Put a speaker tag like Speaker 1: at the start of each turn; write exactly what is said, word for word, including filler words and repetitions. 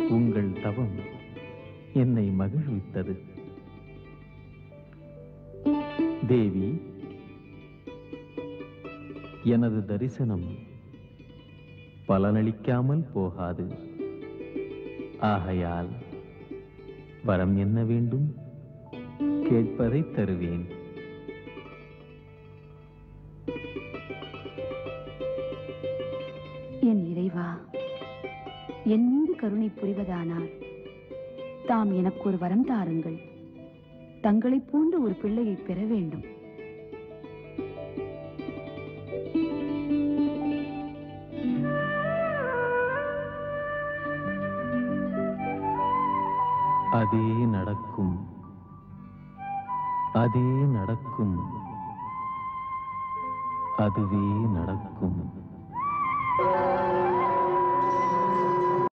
Speaker 1: உங்கள் தவம் என்னை மகிழ்வித்தது. தேவி, எனது தரிசனம் பலனளிக்காமல் போகாது. ஆகையால் வரம் என்ன வேண்டும்? கேட்பதை தருவேன்.
Speaker 2: என் இறைவா, என் மீது கருணை புரிவதானால் தாம் எனக்கு ஒரு வரம் தாருங்கள். தங்களைப் போன்ற ஒரு பிள்ளையை பெற வேண்டும்.
Speaker 1: அதே நடக்கும், அதே நடக்கும், அதுவே நடக்கும்.